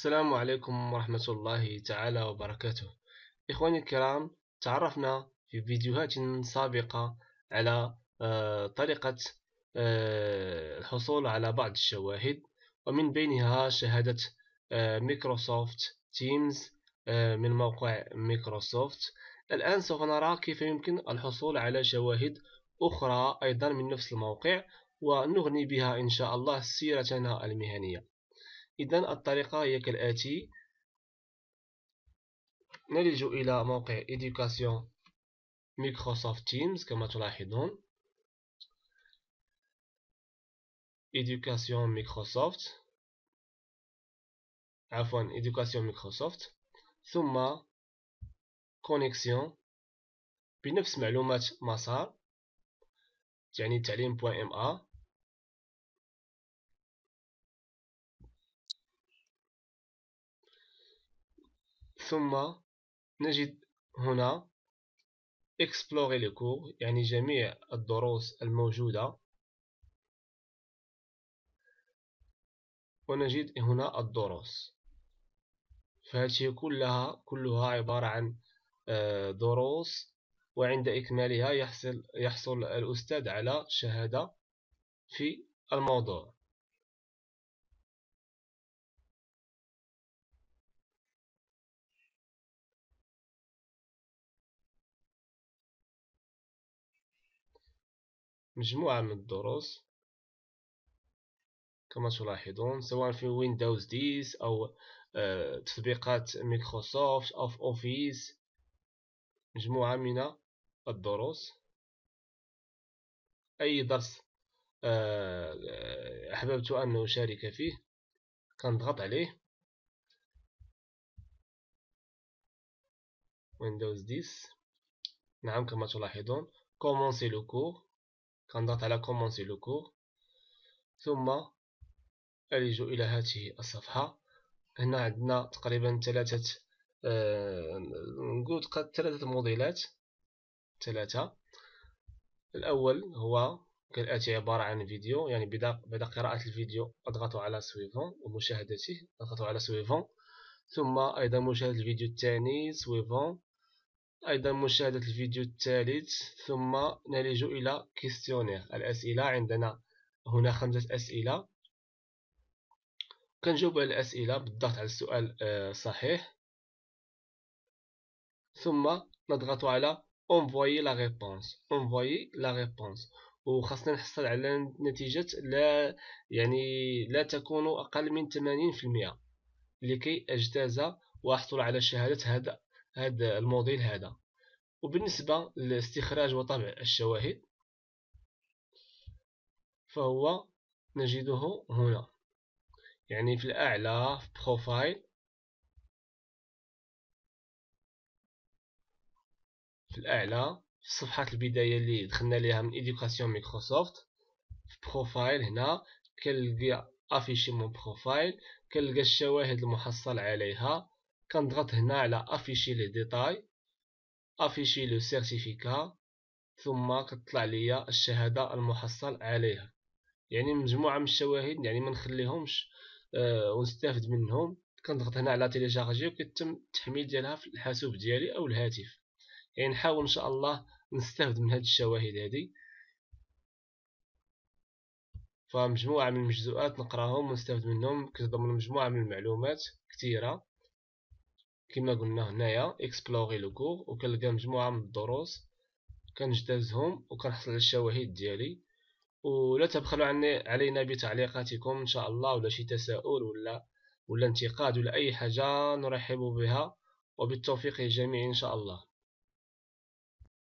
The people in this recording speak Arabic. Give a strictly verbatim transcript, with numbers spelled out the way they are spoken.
السلام عليكم ورحمة الله تعالى وبركاته. إخواني الكرام، تعرفنا في فيديوهات سابقة على آه، طريقة آه، الحصول على بعض الشواهد، ومن بينها شهادة آه، مايكروسوفت تيمز آه، من موقع مايكروسوفت. الآن سوف نرى كيف يمكن الحصول على شواهد أخرى أيضا من نفس الموقع، ونغني بها إن شاء الله سيرتنا المهنية. إذن الطريقة هي كالآتي: نلج إلى موقع Education Microsoft Teams كما تلاحظون. Education Microsoft عفوا Education Microsoft، ثم Connexion بنفس معلومات مسار، يعني تعليم بوان ام ا، ثم نجد هنا Explorer les cours، يعني جميع الدروس الموجودة، ونجد هنا الدروس. فهذه كلها كلها عبارة عن دروس، وعند إكمالها يحصل يحصل الأستاذ على شهادة في الموضوع. مجموعة من الدروس كما تلاحظون، سواء في ويندوز ديس أو تطبيقات مايكروسوفت أو في أوفيس، مجموعة من الدروس. أي درس أحببت أن أشارك فيه كنضغط عليه، ويندوز ديس، نعم كما تلاحظون كومونسي لو كور، كنضغط على كومونسي لو كور، ثم ألج إلى هذه الصفحة. هنا عندنا تقريبا ثلاثة آه نقول ثلاثة موديلات، ثلاثة. الأول هو كالآتي: عبارة عن فيديو، يعني بعد قراءة الفيديو أضغط على سويفون ومشاهدته، أضغط على سويفون، ثم أيضا مشاهدة الفيديو الثاني سويفون، أيضا مشاهدة الفيديو الثالث، ثم نلج إلى كيستيونير الأسئلة. عندنا هنا خمسة أسئلة، كنجاوب على الأسئلة بالضغط على السؤال صحيح، ثم نضغط على envoyer la réponse envoyer la réponse وخاصنا نحصل على نتيجة لا يعني لا تكون أقل من ثمانين في المئة لكي أجتاز وأحصل على شهادة هذا هذا الموديل هذا. وبالنسبة لاستخراج وطبع الشواهد فهو نجده هنا، يعني في الأعلى في بروفايل، في الأعلى في صفحة البداية اللي دخلنا ليها من إديوكاسيون مايكروسوفت، في بروفايل هنا كنلقى افيشي مون بروفايل، كنلقى الشواهد المحصل عليها، كنضغط هنا على افيشي لي ديتاي، افيشي لو سيرتيفيكا، ثم كتطلع ليا الشهادة المحصل عليها. يعني مجموعة من الشواهد، يعني ما نخليهمش آه ونستافد منهم. كنضغط هنا على تيليشارجي وكيتم التحميل ديالها في الحاسوب ديالي او الهاتف. يعني نحاول ان شاء الله نستافد من هذه الشواهد هذه. فمجموعة من المجزوءات نقراهم ونستافد منهم، كتضمن مجموعة من المعلومات كثيرة كما قلنا هنايا اكسبلوري لو كور، وكنلقى مجموعة من الدروس كنجتازهم وكنحصل على الشواهد ديالي. ولا تبخلوا عني علينا بتعليقاتكم ان شاء الله، ولا شي تساؤل ولا ولا انتقاد ولا اي حاجة نرحب بها، وبالتوفيق للجميع ان شاء الله.